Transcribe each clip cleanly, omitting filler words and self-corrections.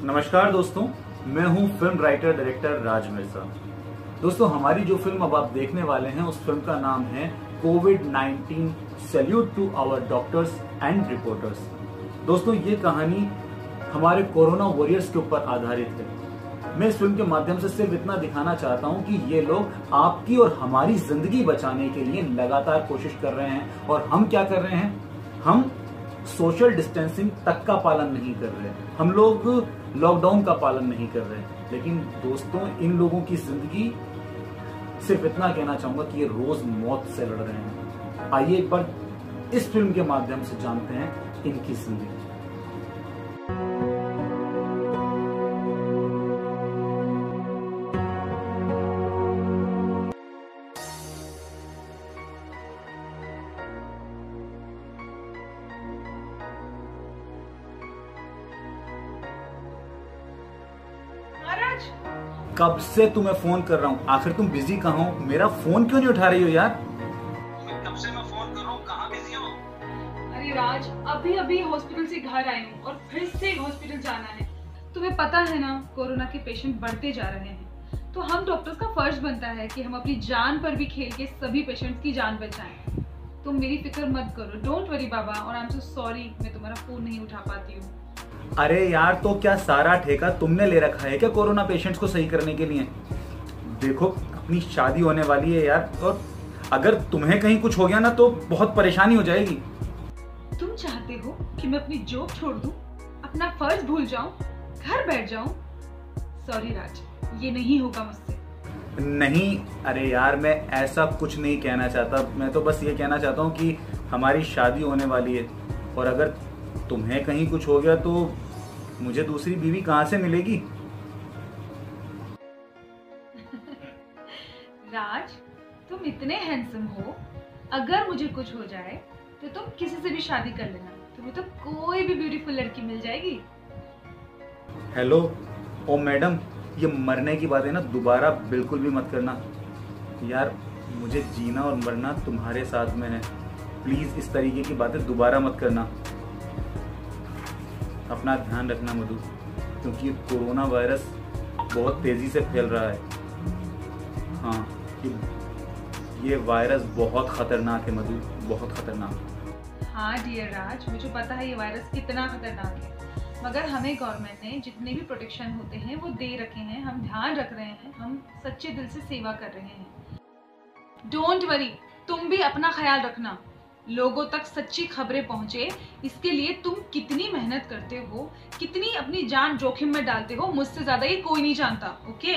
नमस्कार दोस्तों, मैं हूं film writer director Raj Mirza. दोस्तों, हमारी जो फिल्म अब आप देखने वाले हैं उस फिल्म का नाम है कोविड-19 salute to our doctors and reporters. दोस्तों, ये कहानी हमारे कोरोना वॉरियर्स के ऊपर आधारित है। मैं इस फिल्म के माध्यम से सिर्फ इतना दिखाना चाहता हूं कि ये लोग आपकी और हमारी जिंदगी बचाने के लिए लगातार कोशिश कर रहे हैं। और हम क्या कर रहे हैं? हम सोशल डिस्टेंसिंग तक का पालन नहीं कर रहे हैं, हम लोग लॉकडाउन का पालन नहीं कर रहे हैं। लेकिन दोस्तों, इन लोगों की जिंदगी, सिर्फ इतना कहना चाहूंगा कि ये रोज मौत से लड़ रहे हैं। आइए एक बार इस फिल्म के माध्यम से जानते हैं इनकी जिंदगी। कब से तुम्हें फोन कर रहा हूँ, आखिर तुम बिजी कहाँ हो? मेरा फोन क्यों नहीं उठा रही हो यार? कब से मैं फोन कर रहा हूँ, कहाँ बिजी हो? अरे राज, अभी हॉस्पिटल से घर आई हूँ और फिर से हॉस्पिटल जाना है। तुम्हें पता है ना, कोरोना के पेशेंट बढ़ते जा रहे हैं, तो हम डॉक्टर्स का फर्ज बनता है कि हम अपनी जान पर भी खेल के सभी पेशेंट्स की जान बचाएं। तुम मेरी फिक्र मत करो, डोंट वरी बाबा, और आई एम सो सॉरी मैं तुम्हारा फोन नहीं उठा पाती हूँ। अरे यार, तो क्या सारा ठेका तुमने ले रखा है क्या कोरोना पेशेंट्स को सही करने के लिए? देखो, अपनी शादी होने वाली है यार, और अगर तुम्हें कहीं कुछ हो गया ना तो बहुत परेशानी हो जाएगी। तुम चाहते हो कि मैं अपनी जॉब छोड़ दूं, अपना फर्ज भूल जाऊं, घर बैठ जाऊं? सॉरी राज, ये नहीं होगा मुझसे। नहीं, अरे यार, मैं ऐसा कुछ नहीं कहना चाहता। मैं तो बस ये कहना चाहता हूँ कि हमारी शादी होने वाली है, और अगर तुम्हें कहीं कुछ हो गया तो मुझे दूसरी बीवी कहाँ से मिलेगी? राज, तुम इतने हैंडसम हो, अगर मुझे कुछ हो जाए तो तुम किसी से भी शादी कर लेना, तुम्हें तो कोई भी ब्यूटीफुल लड़की मिल जाएगी। हेलो ओ मैडम, ये मरने की बात है ना, दोबारा बिल्कुल भी मत करना यार। मुझे जीना और मरना तुम्हारे साथ में है। प्लीज इस तरीके की बातें दोबारा मत करना। अपना ध्यान रखना मधु, क्योंकि कोरोना वायरस बहुत तेजी से फैल रहा है। हाँ, ये वायरस बहुत खतरनाक है मधु, बहुत खतरनाक। हाँ डियर राज, मुझे पता है ये वायरस कितना खतरनाक है, मगर हमें गवर्नमेंट ने जितने भी प्रोटेक्शन होते हैं वो दे रखे हैं, हम ध्यान रख रहे हैं, हम सच्चे दिल से सेवा कर रहे हैं। डोंट वरी, तुम भी अपना ख्याल रखना, लोगों तक सच्ची खबरें पहुंचे, इसके लिए तुम कितनी मेहनत करते हो, कितनी अपनी जान जोखिम में डालते हो, मुझसे ज्यादा ये कोई नहीं जानता। ओके,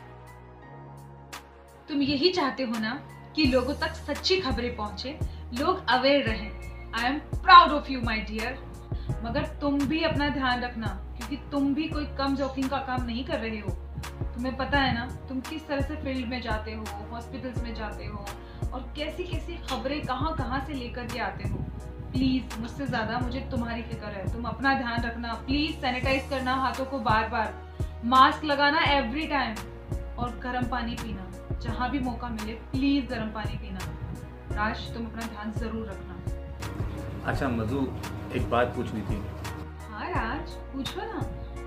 तुम यही चाहते हो ना कि लोगों तक सच्ची खबरें पहुंचे, लोग अवेयर रहें। I am proud of you my dear, मगर तुम भी अपना ध्यान रखना, क्योंकि तुम भी कोई कम जोखिम का काम नहीं कर रहे हो। तुम्हें पता है ना, तुम किस तरह से फील्ड में जाते हो, हॉस्पिटल्स में जाते हो, और कैसी कैसी खबरें कहाँ से लेकर के आते हो। प्लीज, मुझसे ज्यादा मुझे तुम्हारी फिक्र है, तुम अपना ध्यान रखना। प्लीज सैनिटाइज करना हाथों को बार बार, मास्क लगाना एवरी टाइम, और गर्म पानी पीना, जहाँ भी मौका मिले प्लीज गर्म पानी पीना। राज, तुम अपना ध्यान जरूर रखना। अच्छा मधु, एक बात पूछनी थी। हाँ राज, पूछो ना।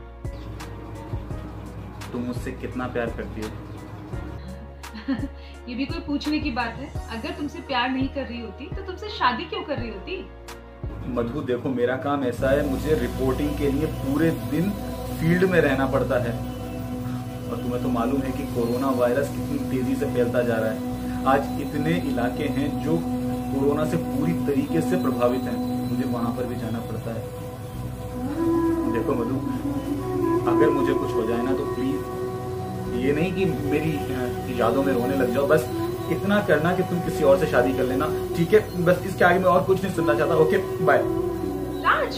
तुम मुझसे कितना प्यार करती हो? ये भी कोई पूछने की बात है? अगर तुमसे प्यार नहीं कर रही होती तो तुमसे शादी क्यों कर रही होती? मधु देखो, मेरा काम ऐसा है, मुझे रिपोर्टिंग के लिए पूरे दिन फील्ड में रहना पड़ता है, और तुम्हें तो मालूम है कि कोरोना वायरस कितनी तेजी से फैलता जा रहा है। आज इतने इलाके हैं जो कोरोना से पूरी तरीके से प्रभावित हैं, मुझे वहां पर भी जाना पड़ता है। देखो मधु, अगर मुझे कुछ हो जाए ना तो प्लीज, ये नहीं कि मेरी यादों में रोने लग जाओ, बस इतना करना कि तुम किसी और से शादी कर लेना, ठीक है? बस इसके आगे मैं और कुछ नहीं सुनना चाहता। Okay, bye. राज,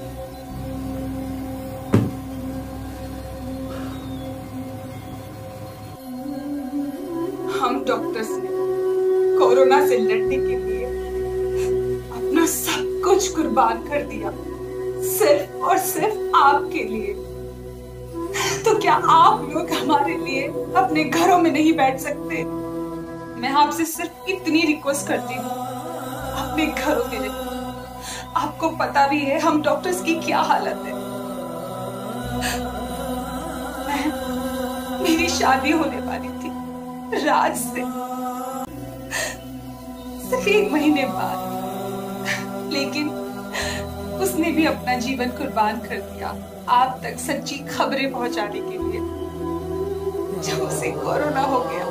हम डॉक्टर्स ने कोरोना से लड़ने के लिए अपना सब कुछ कुर्बान कर दिया, सिर्फ और सिर्फ आपके लिए। तो क्या आप लोग हमारे लिए अपने घरों में नहीं बैठ सकते? मैं आपसे सिर्फ इतनी रिक्वेस्ट करती हूँ, अपने घरों में रहिए। आपको पता भी है हम डॉक्टर्स की क्या हालत है। मेरी शादी होने वाली थी राज से सिर्फ 1 महीने बाद, लेकिन उसने भी अपना जीवन कुर्बान कर दिया आप तक सच्ची खबरें पहुंचाने के लिए। जब उसे कोरोना हो गया,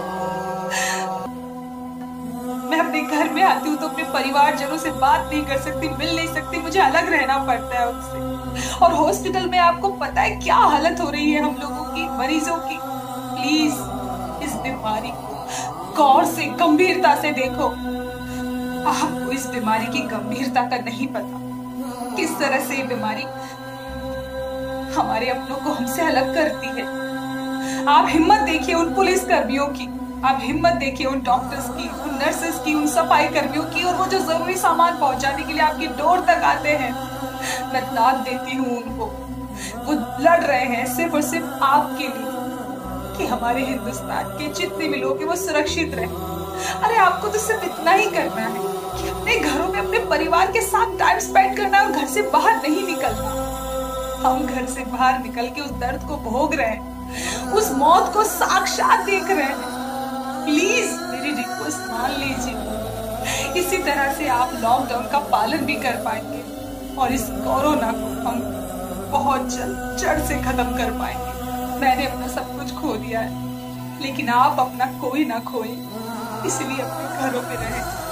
मैं अपने घर में आती हूँ तो अपने परिवारजनों से बात नहीं कर सकती, मिल नहीं सकती, मुझे अलग रहना पड़ता है उनसे। और हॉस्पिटल में आपको पता है क्या हालत हो रही है हम लोगों की, मरीजों की। प्लीज इस बीमारी को गौर से, गंभीरता से देखो। आपको इस बीमारी की गंभीरता का नहीं पता, किस तरह से ये बीमारी हमारे अपनों को हमसे अलग करती है। आप हिम्मत देखिए उन पुलिस कर्मियों की, आप हिम्मत देखिए उन डॉक्टर्स की, उन नर्सेस की, उन सफाई कर्मियों की, और वो जो जरूरी सामान पहुंचाने के लिए आपकी डोर तक आते हैं। मैं दाद देती हूँ उनको, वो लड़ रहे हैं सिर्फ और सिर्फ आपके लिए कि हमारे हिंदुस्तान के जितने भी लोग हैं वो सुरक्षित रहे। अरे आपको तो सिर्फ इतना ही करना है कि अपने घरों में अपने परिवार के साथ टाइम स्पेंड करना है और घर से बाहर नहीं निकलना। हम घर से बाहर निकल के उस दर्द को भोग रहे हैं, उस मौत को साक्षात देख रहे हैं। प्लीज मेरी रिक्वेस्ट मान लीजिए। इसी तरह से आप लॉकडाउन का पालन भी कर पाएंगे और इस कोरोना को हम बहुत जल्द जड़ से खत्म कर पाएंगे। मैंने अपना सब कुछ खो दिया है, लेकिन आप अपना कोई ना खोए, इसलिए अपने घरों में रहें।